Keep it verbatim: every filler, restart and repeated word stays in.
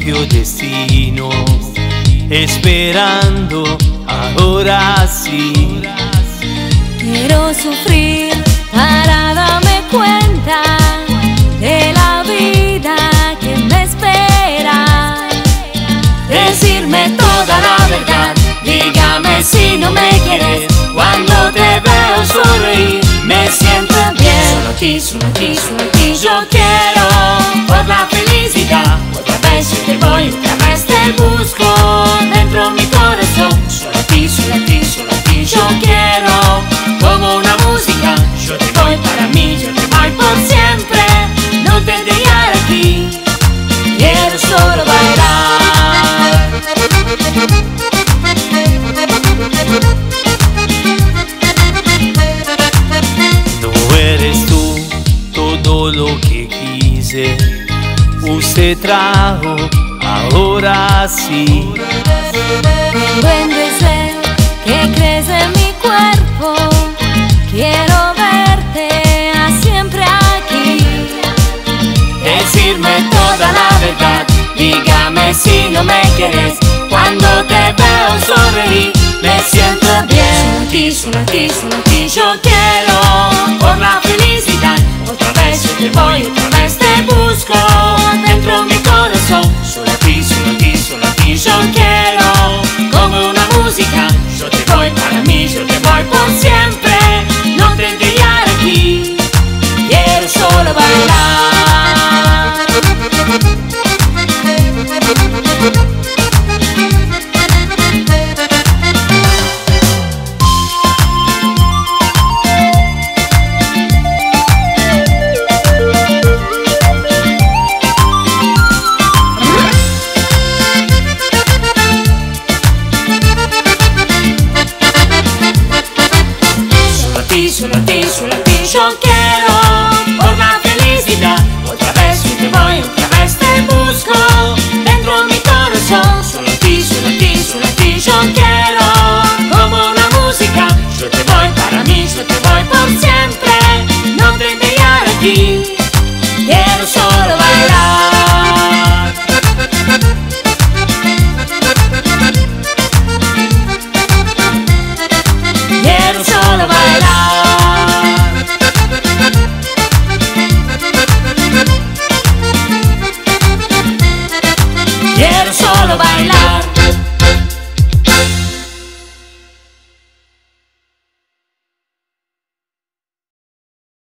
propio destino, esperando ahora sí. Quiero sufrir para darme cuenta de la vida que me espera. Decirme toda la verdad, dígame si no me quieres. Cuando te veo sonreír, me siento bien. Solo a ti, solo a ti, solo a ti yo quiero. Por la felicidad, otra vez yo te voy, otra vez te busco dentro mi corazón. Solo a ti, solo a ti, solo a ti yo quiero. Como una música, yo te voy para mí, yo te voy por siempre. No te dejaré aquí, quiero solo bailar. No eres tú todo lo que quise, usted trajo, ahora sí. Tengo el deseo que crece en mi cuerpo, quiero verte a siempre aquí. Decirme toda la verdad, dígame si no me quieres. Cuando te veo sonreír, me siento bien. Solo a ti, solo a ti, solo a ti yo quiero. Por la felicidad, otra vez yo te voy, otra vez te busco dentro mi corazón. Solo a ti, solo a ti, solo a ti yo quiero. Como una música, yo te voy para mí, yo te voy por siempre. No te dejaré aquí, quiero solo bailar. Solo a ti, solo a ti yo quiero. Por la felicidad, otra vez yo te voy, otra vez te busco dentro mi corazón. Solo a ti, solo a ti, solo a ti yo quiero. Como una música, yo te voy para mí, yo te voy por siempre. No te dejaré aquí, quiero solo bailar. Quiero solo bailar. Quiero solo bailar.